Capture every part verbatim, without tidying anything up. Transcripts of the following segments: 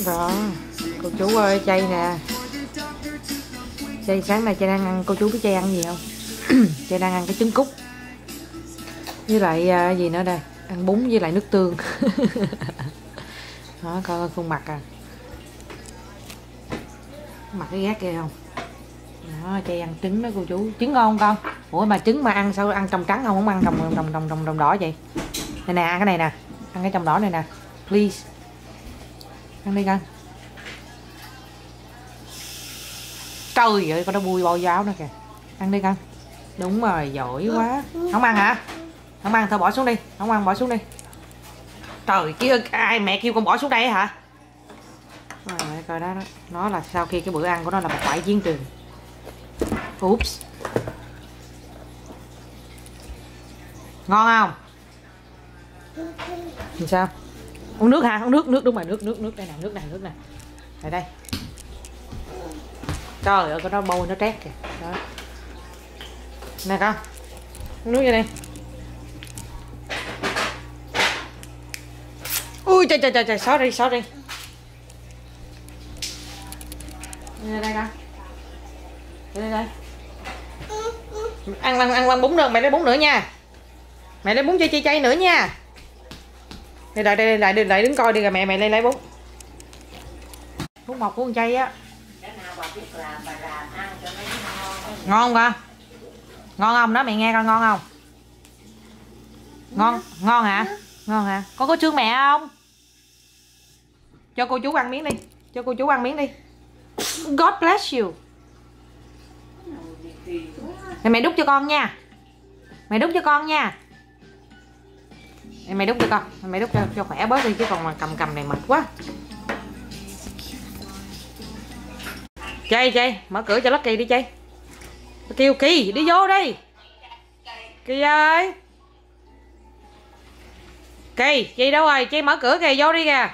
Đó, cô chú ơi, chay nè. Chay sáng nay Chay đang ăn, cô chú biết Chay ăn gì không? Chay đang ăn cái trứng cút. Với lại uh, gì nữa đây? Ăn bún với lại nước tương. Đó, coi khuôn mặt à. Mặt cái ghét ghê không? Đó, Chay ăn trứng đó cô chú. Trứng ngon không con? Ủa mà trứng mà ăn sao ăn trong trắng không? Không ăn trong đồng đồng đồng đồng đỏ vậy? Này nè, ăn cái này nè. Ăn cái trong đỏ này nè. Please. Ăn đi con. Trời ơi, con nó bui bao giáo nữa kìa. Ăn đi con. Đúng rồi, giỏi quá. Không ăn hả? Không ăn, thôi bỏ xuống đi. Không ăn, bỏ xuống đi. Trời, kia ai mẹ kêu con bỏ xuống đây hả? Rồi, coi đó, đó. Nó là sau khi cái bữa ăn của nó là một bãi chiến trường. Oops. Ngon không? Làm sao? Uống nước hả? Uống nước, nước đúng rồi, nước, nước, nước đây nè, nước này, nước này. Đây đây. Trời ơi, con nó bôi nó trét kìa. Đó. Nè con. Uống nước vô đi. Ui trời trời trời trời, sorry, sorry. Đây đây con. Đây đây. Ăn ăn ăn bún nữa, mẹ lấy bún nữa nha. Mẹ lấy bún chay chay chay nữa nha. Đây lại đây lại lại đứng coi đi rồi mẹ mẹ lấy lấy bún. Bún mọc của con chay á. Ngon không con? Ngon không? Đó mẹ nghe con ngon không? Ngon, ngon hả? Ngon hả? Con có trương mẹ không? Cho cô chú ăn miếng đi. Cho cô chú ăn miếng đi. God bless you. Mẹ đút cho con nha. Mẹ đút cho con nha. Mẹ đút cho con. Mẹ đút cho, cho khỏe bớt đi chứ còn mà cầm cầm này mệt quá. Chay Chay, mở cửa cho Lucky đi Chay. Kêu Kỳ đi vô đi. Kỳ ơi. Kỳ, Kỳ đâu rồi? Chay mở cửa kìa, vô đi kìa.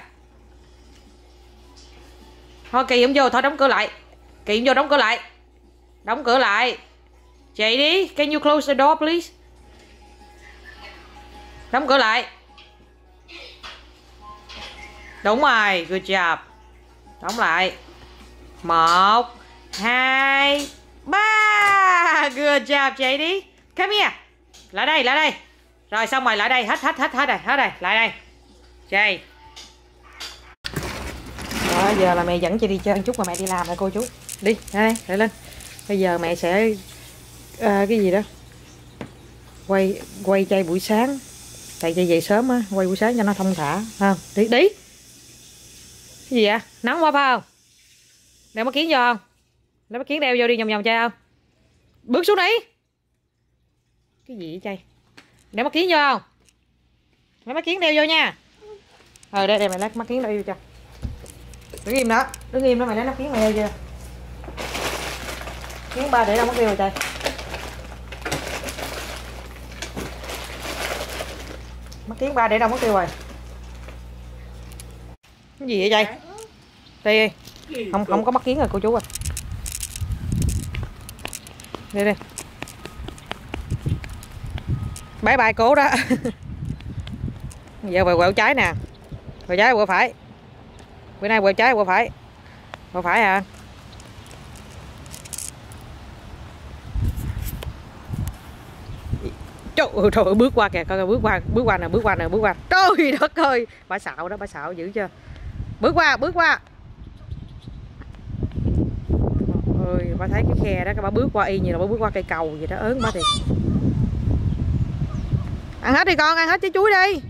Thôi Kỳ không vô, thôi đóng cửa lại. Kỳ không vô, đóng cửa lại. Đóng cửa lại. Chạy đi, can you close the door please? Đóng cửa lại. Đúng rồi, good job. Đóng lại. Một, hai, ba. Good job, chạy đi. Come here. Lại đây, lại đây. Rồi xong rồi, lại đây, hết hết hết hết đây, hết đây, lại đây. Chạy. Đó, giờ là mẹ dẫn chị đi chơi một chút mà mẹ đi làm rồi cô chú. Đi, đây, lại lên. Bây giờ mẹ sẽ uh, cái gì đó. Quay quay Chay buổi sáng. Tại Chay dậy sớm á, quay buổi sáng cho nó thông thả, ha. Đi đi. Cái gì vậy? Nóng quá phải không? Đeo mắt kiếng vô không? Đeo mắt kiếng đeo vô đi vòng vòng Chay không? Bước xuống đi. Cái gì vậy Chay? Đeo mắt kiếng vô không? Đeo mắt kiếng đeo vô nha. Ờ đây đây mày lấy mắt kiếng đeo vô cho. Đứng im đó, đứng im đó mày lấy mắt kiếng mày đeo vô. Kiếng ba để đâu mất tiêu rồi Chay. Mắt kiếng ba để đâu mất tiêu rồi. Cái gì vậy Chay? Đây đi. Không không có mắt kiếng rồi cô chú à. Đây đây. Bye bye cố đó. Giờ quẹo quẹo trái nè. Quẹo trái quẹo phải. Bữa nay quẹo trái quẹo phải. Quẹo phải à. Trời ơi, trời ơi, bước qua kìa, coi bước qua, bước qua nè, bước qua nè, bước qua. Trời đất ơi, bà xạo đó, bà xạo dữ chưa? Bước qua, bước qua. Ơi, bà thấy cái khe đó, cái bà bước qua y như là bà bước qua cây cầu vậy đó, ớn bà thiệt. Ăn hết đi con, ăn hết trái chuối đi.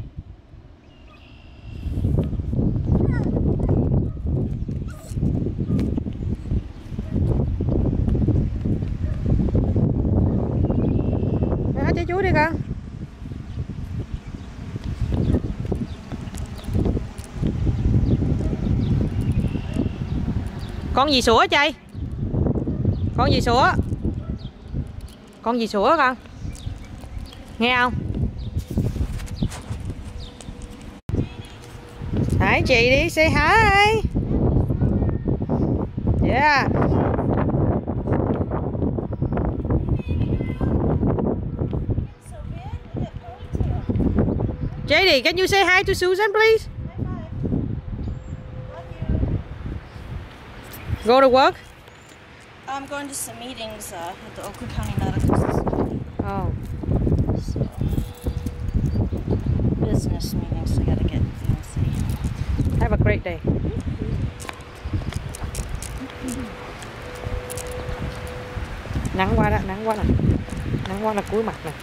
Ăn hết trái chuối đi con. Con gì sủa Chay? Con gì sủa? Con gì sủa con? Nghe không? Hỏi chị đi, say hi. Yeah. J D, can you say hi to Susan, please? Go to work? I'm going to some meetings uh, at the Oakland County Medical Society. Oh. So, business meetings, I gotta get fancy. Have a great day. Nắng quá đó, nắng quá nè. Nắng quá là cuối mặt nè.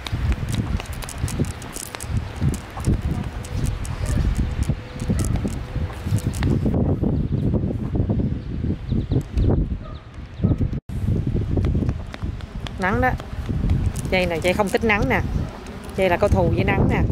Nắng đó. Chay nè, Chay không thích nắng nè. Chay là có thù với nắng nè.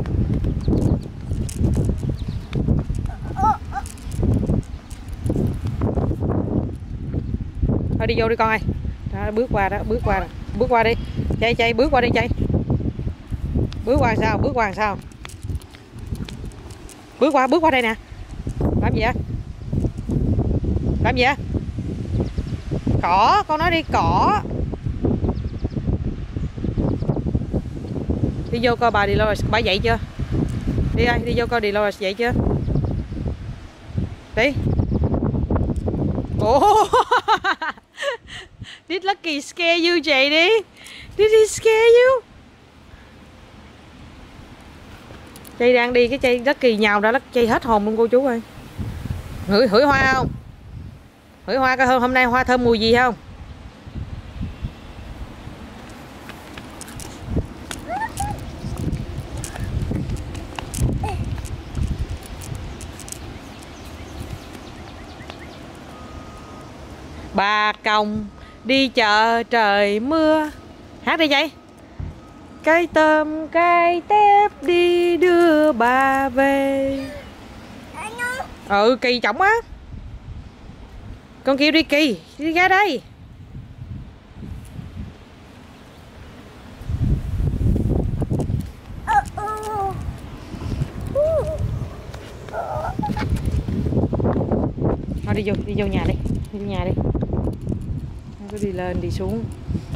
Thôi đi vô đi con ơi. Đó, bước qua đó, bước qua nè. Bước qua đi. Chay Chay bước qua đi Chay. Bước qua sao? Bước qua sao? Bước qua, bước qua đây nè. Làm gì á? Làm gì á? Cỏ, con nói đi cỏ. Đi vô coi bà Dolores, bà dậy chưa? Đi ơi, đi vô coi Dolores dậy chưa? Đi. Oh. Did Lucky scare you, J D? Did he scare you? Chay đang đi cái Chay Lucky nhào ra Chay hết hồn luôn cô chú ơi. Hửi hửi hoa không? Hửi hoa coi hôm nay hoa thơm mùi gì không? Bà Còng đi chợ trời mưa. Hát đi Chay. Cái tôm cái tép đi đưa bà về. Ừ Kỳ trọng á. Con kêu đi Kỳ, đi ra đây. Thôi đi vô, đi vô nhà đi. Đi vô nhà đi. Không có đi lên đi xuống.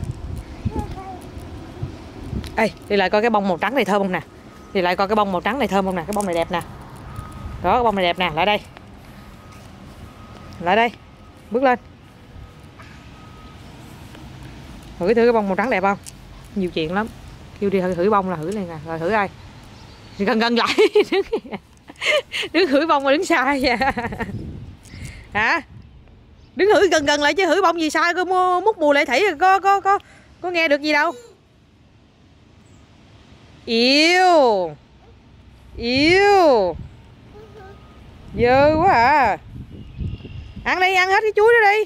Ê, đi lại coi cái bông màu trắng này thơm không nè. Đi lại coi cái bông màu trắng này thơm không nè. Cái bông này đẹp nè. Đó, cái bông này đẹp nè. Lại đây. Lại đây. Bước lên. Hửi thử cái bông màu trắng đẹp không? Nhiều chuyện lắm. Kêu đi hửi bông là hửi này nè. Rồi hửi ai? Gần gần lại. Đứng, đứng hửi bông mà đứng sai vậy. Hả? Đứng hửi gần gần lại chứ hửi bông gì sai cơ, mút mùi lại thảy có có có có nghe được gì đâu. Yêu. Yêu. Dơ quá à. Ăn đi, ăn hết cái chuối đó đi.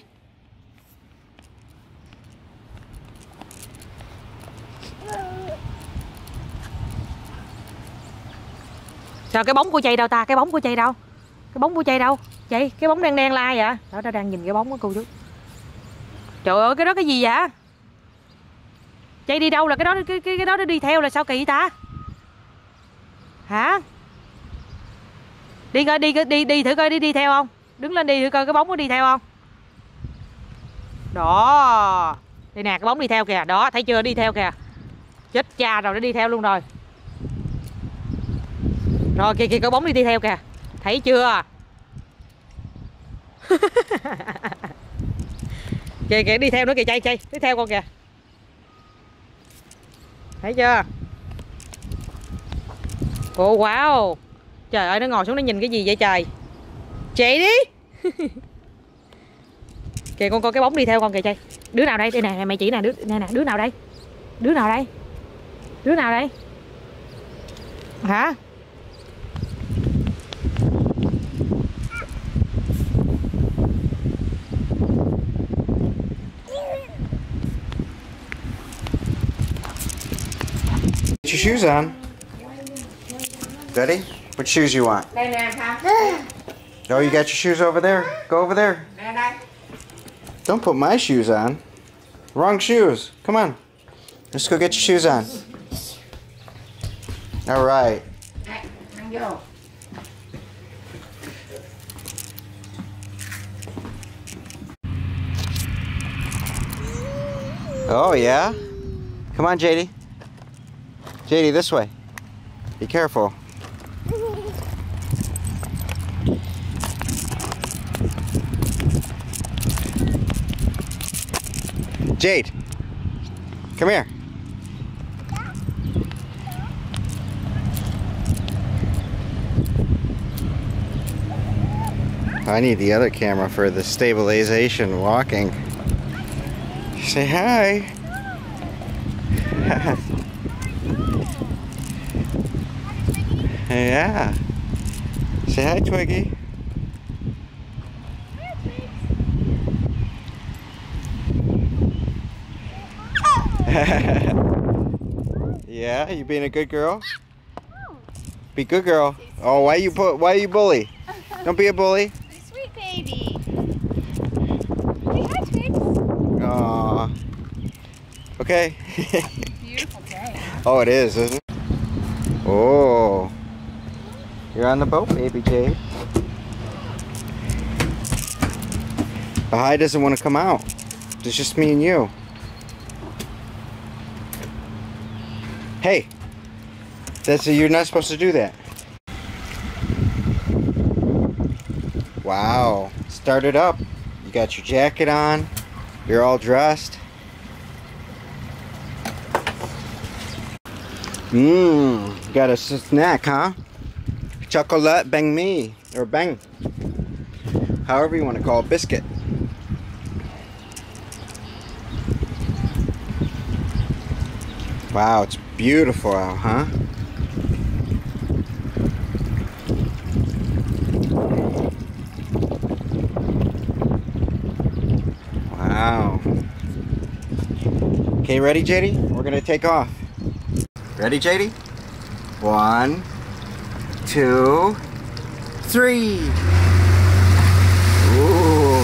Sao cái bóng của Chay đâu ta? Cái bóng của Chay đâu? Cái bóng của Chay đâu? Chay, cái bóng đen đen la vậy? Đó, nó đang nhìn cái bóng của cô chú. Trời ơi, cái đó cái gì vậy? Chay đi đâu là cái đó cái cái cái đó nó đi theo là sao kỳ ta? Hả? Đi coi đi đi đi thử coi đi đi theo không? Đứng lên đi thử coi cái bóng có đi theo không? Đó. Đây nè, cái bóng đi theo kìa. Đó, thấy chưa, đi theo kìa. Chết cha rồi, nó đi theo luôn rồi. Rồi kìa kìa, cái bóng đi đi theo kìa. Thấy chưa? Kìa kìa, đi theo nữa kìa Chay Chay, đi theo con kìa. Thấy chưa? Ồ wow. Trời ơi, nó ngồi xuống nó nhìn cái gì vậy trời? Chạy đi. Kìa con coi cái bóng đi theo con kìa Chay. Đứa nào đây? Đây nè, mày chỉ nè, đứa nè nè, đứa nào đây? Đứa nào đây? Đứa nào đây? Hả? Put your shoes on. Ready? What shoes you want? Đây nè, hả? Oh, you got your shoes over there? Go over there. Nè đây. Don't put my shoes on. Wrong shoes. Come on. Let's go get your shoes on. All right. Ăn vô. Oh, yeah? Come on, J D. J D, this way. Be careful. Jade, come here. I need the other camera for the stabilization walking. Say hi. Yeah. Say hi, Twiggy. Yeah, you being a good girl? Be good girl. Oh, why you put? Why you bully? Don't be a bully. Sweet baby. Say hi, Twix. Aww. Okay. Beautiful day. Huh? Oh, it is, isn't it? Oh. You're on the boat, baby Jade. Bahai doesn't want to come out. It's just me and you. Hey. That's you're not supposed to do that. Wow. Start it up. You got your jacket on. You're all dressed. Mmm. Got a snack, huh? Chocolate bang me. Or bang. However you want to call it. Biscuit. Wow, it's beautiful out, huh? Wow. Okay, ready, J D? We're gonna take off. Ready, J D? One, two, three. Ooh.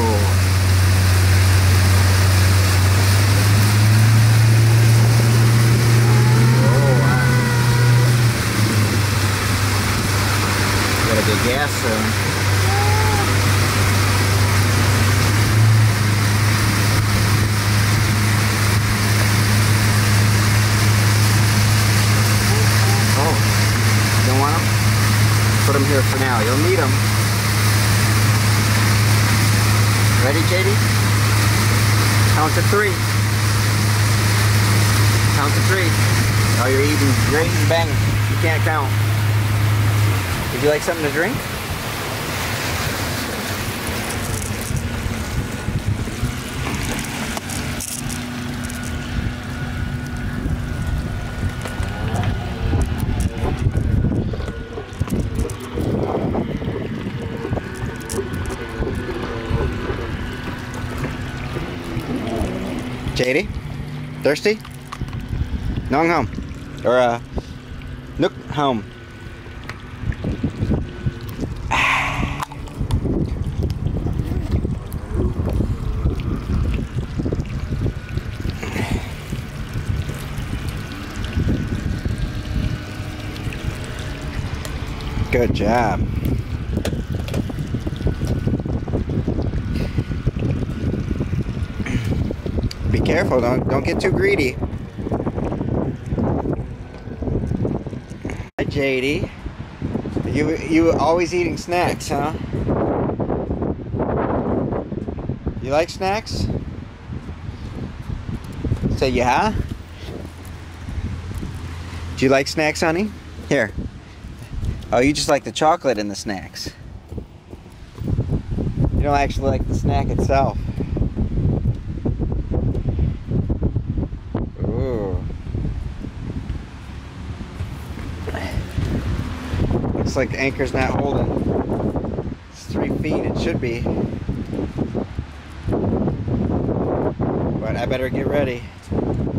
Get gas soon. Oh, don't want them? Put them here for now. You'll need them. Ready, J D? Count to three. Count to three. Oh, you're eating. You're eating bang. You can't count. Would you like something to drink? J D? Thirsty? Nong home. Or uh Nook home. Good job. Be careful, don't don't get too greedy. Hi, J D. You you always eating snacks, huh? You like snacks? Say yeah. Do you like snacks, honey? Here. Oh, you just like the chocolate in the snacks. You don't actually like the snack itself. Ooh. Looks like the anchor's not holding. It's three feet, it should be. But I better get ready.